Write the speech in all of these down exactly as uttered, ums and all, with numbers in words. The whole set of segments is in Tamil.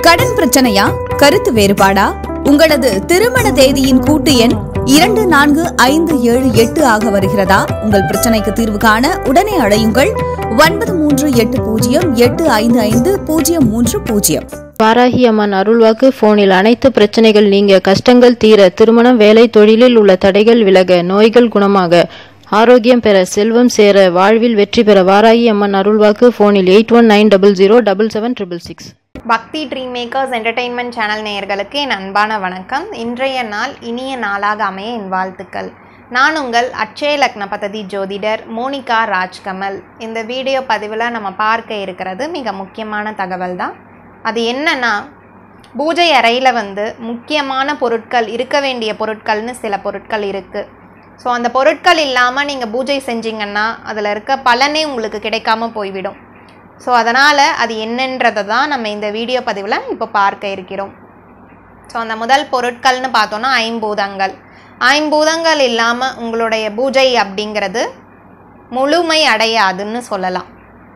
கடன் பிரச்சனையா, கருத்து வேறுபாடா, உங்களது திருமண தேதியின் கூட்டு எண் இரண்டு நான்கு ஐந்து ஏழு எட்டு ஆக வருகிறதா? உங்கள் பிரச்சனைக்கு தீர்வு காண உடனே அழையுங்கள் ஒன்பது மூன்று எட்டு பூஜ்ஜியம் எட்டு ஐந்து ஐந்து பூஜ்ஜியம் மூன்று பூஜ்ஜியம். வாராகி அம்மன் அருள்வாக்கு போனில் அனைத்து பிரச்சனைகள் நீங்க, கஷ்டங்கள் தீர, திருமணம், வேலை, தொழிலில் உள்ள தடைகள் விலக, நோய்கள் குணமாக, ஆரோக்கியம் பெற, செல்வம் சேர, வாழ்வில் வெற்றி பெற. வாராகி அம்மன் அருள்வாக்கு போனில் eight one nine double zero double seven triple six. Bhakti dream makers entertainment channel நேயர்களுக்கு என் அன்பான வணக்கம். இன்றைய நாள் இனிய நாளாக அமைய என் வாழ்த்துக்கள். நான் உங்கள் அட்சய லக்ன பദ്ധதி ஜோதிடர் மோனிகா ராஜ்கமல். இந்த வீடியோ பதிவில் நம்ம பார்க்க இருக்கிறது மிக முக்கியமான தகவல் தான். அது என்னன்னா, பூஜை அறையில் வந்து முக்கியமான பொருட்கள், இருக்க வேண்டிய பொருட்கள்னு சில பொருட்கள் இருக்குது. ஸோ அந்த பொருட்கள் இல்லாமல் நீங்கள் பூஜை செஞ்சிங்கன்னா அதில் இருக்க பலனே உங்களுக்கு கிடைக்காம போய்விடும். ஸோ அதனால் அது என்னன்றதை தான் நம்ம இந்த வீடியோ பதிவில் இப்போ பார்க்க இருக்கிறோம். ஸோ அந்த முதல் பொருட்கள்னு பார்த்தோன்னா ஐம்பூதங்கள். ஐம்பூதங்கள் இல்லாமல் உங்களுடைய பூஜை அப்படிங்கிறது முழுமை அடையாதுன்னு சொல்லலாம்.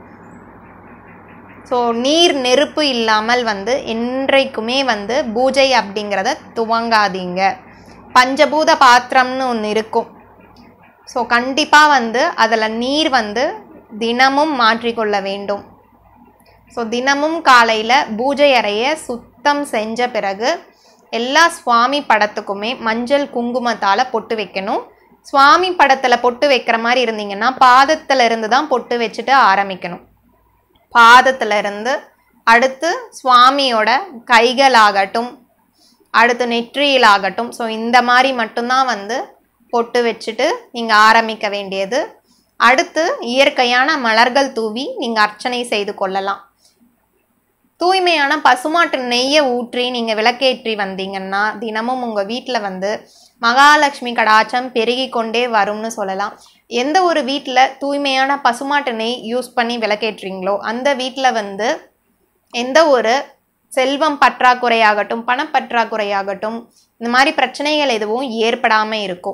ஸோ நீர் நெருப்பு இல்லாமல் வந்து என்றைக்குமே வந்து பூஜை அப்படிங்கிறத துவங்காதீங்க. பஞ்சபூத பாத்திரம்னு ஒன்று இருக்கும். ஸோ கண்டிப்பாக வந்து அதில் நீர் வந்து தினமும் மாற்றிக்கொள்ள வேண்டும். ஸோ தினமும் காலையில் பூஜை அறையை சுத்தம் செஞ்ச பிறகு எல்லா சுவாமி படத்துக்குமே மஞ்சள் குங்குமத்தால் பொட்டு வைக்கணும். சுவாமி படத்தில் பொட்டு வைக்கிற மாதிரி இருந்தீங்கன்னா பாதத்தில் இருந்து தான் பொட்டு வச்சுட்டு ஆரம்பிக்கணும். பாதத்தில் இருந்து அடுத்து சுவாமியோட கைகளாகட்டும், அடுத்து நெற்றியிலாகட்டும், ஸோ இந்த மாதிரி மட்டும்தான் வந்து பொட்டு வச்சுட்டு நீங்கள் ஆரம்பிக்க வேண்டியது. அடுத்து இயற்கையான மலர்கள் தூவி நீங்கள் அர்ச்சனை செய்து கொள்ளலாம். தூய்மையான பசுமாட்டு நெய்யை ஊற்றி நீங்கள் விளக்கேற்றி வந்தீங்கன்னா தினமும் உங்கள் வீட்டில் வந்து மகாலட்சுமி கடாட்சம் பெருகி கொண்டே வரும்னு சொல்லலாம். எந்த ஒரு வீட்டில் தூய்மையான பசுமாட்டு நெய் யூஸ் பண்ணி விளக்கேற்றீங்களோ அந்த வீட்டில் வந்து எந்த ஒரு செல்வம் பற்றாக்குறையாகட்டும், பணப்பற்றாக்குறையாகட்டும், இந்த மாதிரி பிரச்சனைகள் எதுவும் ஏற்படாமல் இருக்கும்.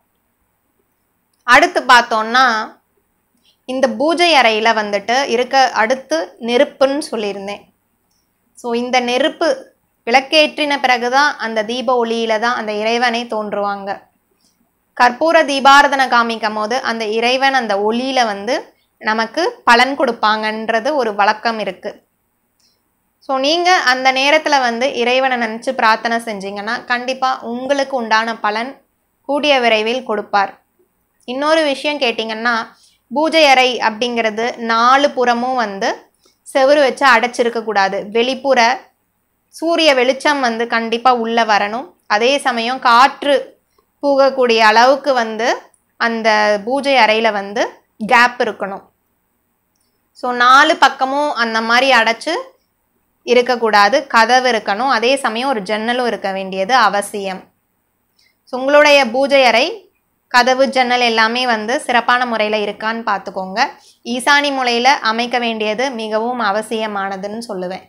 அடுத்து பார்த்தோன்னா, இந்த பூஜை அறையில் வந்துட்டு இருக்க அடுத்து நெருப்புன்னு சொல்லியிருந்தேன். ஸோ இந்த நெருப்பு விளக்கேற்றின பிறகு தான் அந்த தீப ஒளியில் தான் அந்த இறைவனை தோன்றுவாங்க. கற்பூர தீபாரதனை காமிக்கும் போது அந்த இறைவன் அந்த ஒளியில் வந்து நமக்கு பலன் கொடுப்பாங்கன்றது ஒரு வழக்கம் இருக்குது. ஸோ நீங்கள் அந்த நேரத்தில் வந்து இறைவனை நினச்சி பிரார்த்தனை செஞ்சீங்கன்னா கண்டிப்பாக உங்களுக்கு உண்டான பலன் கூடிய விரைவில் கொடுப்பார். இன்னொரு விஷயம் கேட்டிங்கன்னா, பூஜை அறை அப்படிங்கிறது நாலு புறமும் வந்து செவுறு வச்சு அடைச்சிருக்கக்கூடாது. வெளிப்புற சூரிய வெளிச்சம் வந்து கண்டிப்பாக உள்ளே வரணும். அதே சமயம் காற்று பூகக்கூடிய அளவுக்கு வந்து அந்த பூஜை அறையில் வந்து கேப் இருக்கணும். ஸோ நாலு பக்கமும் அந்த மாதிரி அடைச்சி இருக்கக்கூடாது. கதவு இருக்கணும். அதே சமயம் ஒரு ஜன்னலும் இருக்க வேண்டியது அவசியம். ஸோ உங்களுடைய பூஜை அறை கதவு ஜன்னல் எல்லாமே வந்து சிறப்பான முறையில் இருக்கான்னு பார்த்துக்கோங்க. ஈசானி முறையில் அமைக்க வேண்டியது மிகவும் அவசியமானதுன்னு சொல்லுவேன்.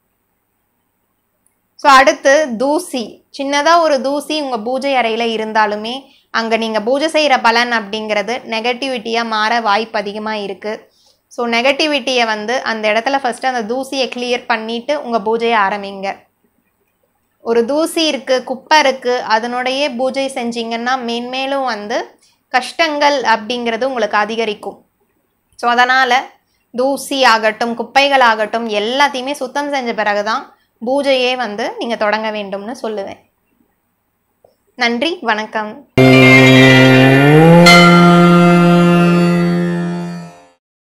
ஸோ அடுத்து தூசி, சின்னதாக ஒரு தூசி உங்கள் பூஜை அறையில் இருந்தாலுமே அங்கே நீங்கள் பூஜை செய்கிற பலன் அப்படிங்கிறது நெகட்டிவிட்டியாக மாற வாய்ப்பு அதிகமாக இருக்குது. ஸோ நெகட்டிவிட்டியை வந்து அந்த இடத்துல ஃபஸ்ட்டு அந்த தூசியை கிளியர் பண்ணிவிட்டு உங்கள் பூஜையை ஆரம்பிங்க. ஒரு தூசி இருக்குது, குப்பை இருக்குது, அதனுடைய பூஜை செஞ்சிங்கன்னா மேன்மேலும் வந்து கஷ்டங்கள் அப்படிங்கிறது உங்களுக்கு அதிகரிக்கும். ஸோ அதனால் தூசி ஆகட்டும், குப்பைகள் ஆகட்டும், எல்லாத்தையுமே சுத்தம் செஞ்ச பிறகு தான் பூஜையே வந்து நீங்கள் தொடங்க வேண்டும்னு சொல்லுவேன். நன்றி, வணக்கம்.